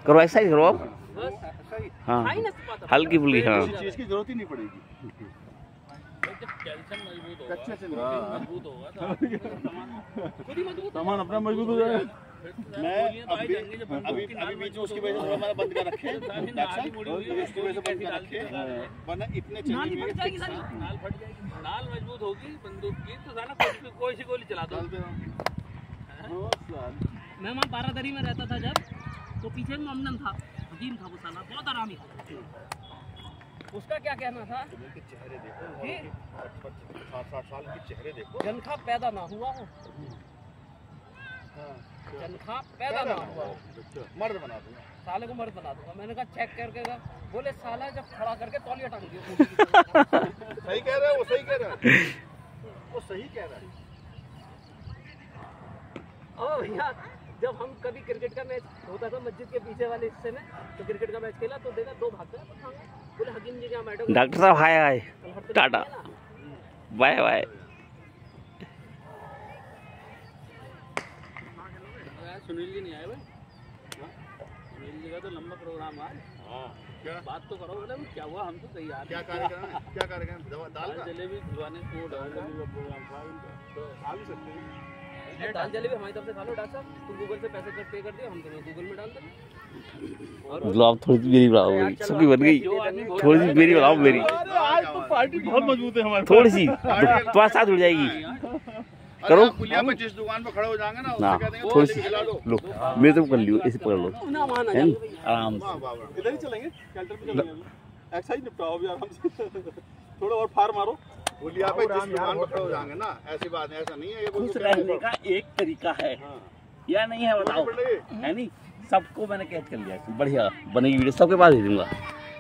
करो एक्सरसाइज करो आप। हाँ हल्की फुल्की। हाँ चीज की जरूरत ही नहीं पड़ेगी। सामान अपना मजबूत हो जाएगा। मैं अभी बीच में उसकी वजह से हमारा बंद कर रखे हैं, उसकी वजह से बंद कर रखे हैं, वरना इतने चली हुई नाल मजबूत होगी बंदूक की तो साला कोई सी गोली चला दो। मैं वहाँ बारादरी में रहता था जब, तो पीछे में अमन था, हकीम था वो साला, बहुत आरामी था। उसका क्या कहना था कि चेहरे देखो, 60 साल के चेहरे देखो, जनखा पैदा ना हुआ हो, जनखा पैदा ना हुआ हो, मर्द बना दूंगा, साले को मर्द बना दूंगा। मैंने कहा चेक करके, बोले साला जब खड़ा करके तौलिया टांग दिया। सही कह रहा है वो, सही कह रहा है वो, सही कह रहा है। ओ भैया, जब हम कभी क्रिकेट का मैच होता था मस्जिद के पीछे वाले हिस्से में, तो क्रिकेट का मैच खेला तो देखा 2 भाग गए, बोले हकीम जी क्या मैडम। डॉक्टर साहब hi hi tata bye bye. Sunil ji नहीं आए भाई, सुनील जी का तो लंबा प्रोग्राम है। क्या बात तो करो, बोले क्या हुआ, हम तो तैयार। क्या कार्यक्रम है, क्या कार्यक्रम? दाल जलेबी खिलवाने को प्रोग्राम था, तो आ भी सकते हैं। दाल जलेबी हमारी तरफ से खा लो डॉक्टर साहब, तुम गूगल से पैसे पे कर दियो, हम तुम्हें गूगल में डाल देंगे। मतलब आप थोड़ी सी मेरी बढ़ाओ, सबकी बन गई, थोड़ी सी मेरी बढ़ाओ मेरी। आज तो पार्टी बहुत मजबूत है हमारी, थोड़ी सी तुम्हारे साथ जुड़ जाएगी। करो पुलिया पे जिस दुकान पे खड़े हो जाएंगे ना, ना थोड़ी सी लो, मेरे तो कर लियो, ऐसे पकड़ लो आराम से। इधर ही चलेंगे, कैंटर पे चलेंगे, एक्सरसाइज निपटाओ अभी आराम से, थोड़ा और फार मारो। पुलिया पे जिस दुकान पे खड़े हो जाएंगे ना, ऐसी बात है, ऐसा नहीं है। ये खुश रहने का एक तरीका है या नहीं है बताओ, है नहीं? सबको मैंने कैद कर लिया, बढ़िया बनेगी वीडियो, सबके पास दे दूंगा।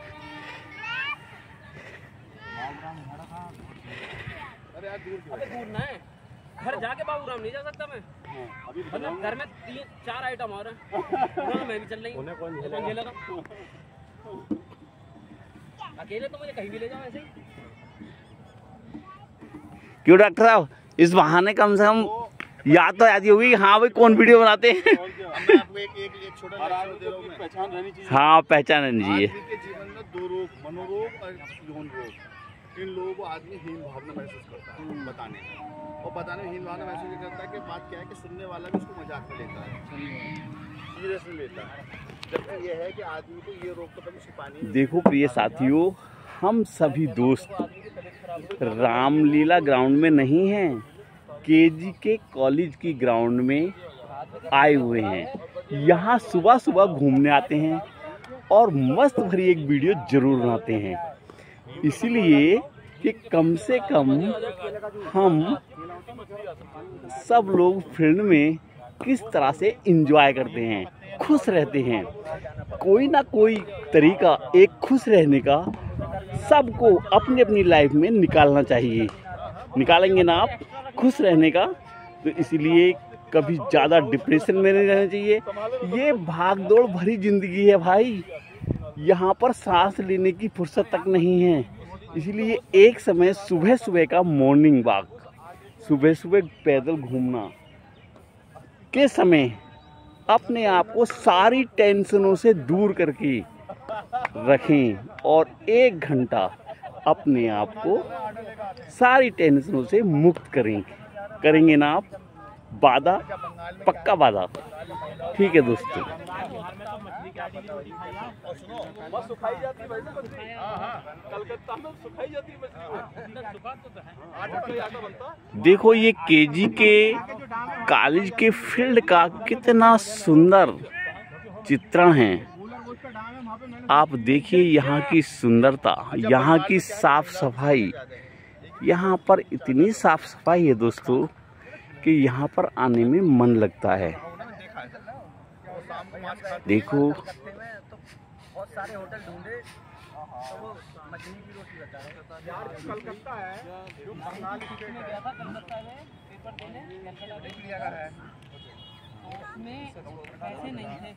अरे यार दूर ना है, घर जाके बाबू राम नहीं जा सकता मैं, मतलब घर में 3-4 आइटम और हैं, मैं भी चल रही हूँ, कौन झेलेगा? अकेले तो मुझे कहीं भी ले जाओ ऐसे ही। क्यों डॉक्टर साहब, इस बहाने कम से कम याद तो आती होगी, हाँ भाई कौन वीडियो बनाते हैं। मैं आपको एक छोटा पहचान रहनी चाहिए। हाँ पहचान रहनी चाहिए। आदमी के जीवन में 2 रोग, मनोरोग और यौन रोग, इन लोगों को आदमी हीन भावना महसूस करता है बताने में, और बताने में हीन भावना महसूस करता है कि बात क्या है कि सुनने वाला भी उसको मजाक में लेता है, सीरियस में लेता है, जबकि ये है कि आदमी को ये रोग तो कभी छिपानी नहीं। देखो प्रिय साथियों, हम सभी दोस्त रामलीला ग्राउंड में नहीं हैं, केजी के कॉलेज की ग्राउंड में आए हुए हैं। यहाँ सुबह सुबह घूमने आते हैं और मस्त भरी एक वीडियो जरूर बनाते हैं, इसलिए कि कम से कम हम सब लोग फील्ड में किस तरह से एंजॉय करते हैं, खुश रहते हैं। कोई ना कोई तरीका एक खुश रहने का सबको अपनी अपनी लाइफ में निकालना चाहिए। निकालेंगे ना आप खुश रहने का, तो इसलिए कभी ज़्यादा डिप्रेशन में नहीं रहना चाहिए। ये भागदौड़ भरी जिंदगी है भाई, यहाँ पर सांस लेने की फुर्सत तक नहीं है, इसलिए एक समय सुबह सुबह का मॉर्निंग वॉक, सुबह सुबह पैदल घूमना के समय अपने आप को सारी टेंशनों से दूर करके रखें और 1 घंटा अपने आप को सारी टेंशनों से मुक्त करेंगे ना आप? वादा, पक्का वादा, ठीक है दोस्तों। देखो ये केजी के कॉलेज के फील्ड का कितना सुंदर चित्रण है। आप देखिए यहाँ की सुंदरता, यहाँ की साफ सफाई, यहाँ पर इतनी साफ सफाई है दोस्तों कि यहाँ पर आने में मन लगता है। देखो बहुत सारे होटल ढूंढे तो वो मछली की रोटी बता रहे यार, कलकत्ता है जो बंगाल में गया था, कलकत्ता में पेपर देने कलकत्ता है, उसमें पैसे नहीं थे,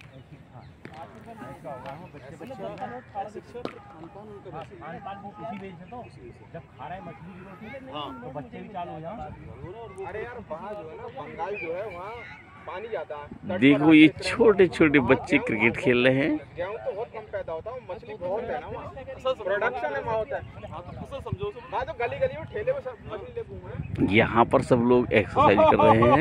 जब खा रहे मछली की रोटी तो बच्चे भी चालू हो जाओ। अरे यार वहाँ जो है ना, बंगाल जो है वहाँ पानी ज्यादा है। देखो ये छोटे छोटे बच्चे क्रिकेट खेल रहे हैं। गेहूं तो बहुत कम पैदा होता है, मछली बहुत है ना वहाँ, प्रोडक्शन है वहाँ होता है। समझो हाँ, तो गली गली में ठेले में सब मछली ले घूमे। यहाँ पर सब लोग एक्सरसाइज कर रहे हैं।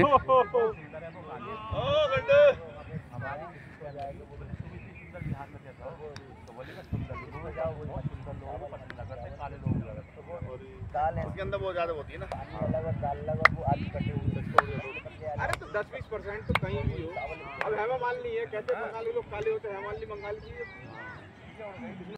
उसके अंदर बहुत ज्यादा होती है ना। अरे तो 10-20% तो कहीं भी हो। अब हेमा मालिनी है, कहते बंगाली लोग काले होते हैं, हेमा मालिनी बंगाली की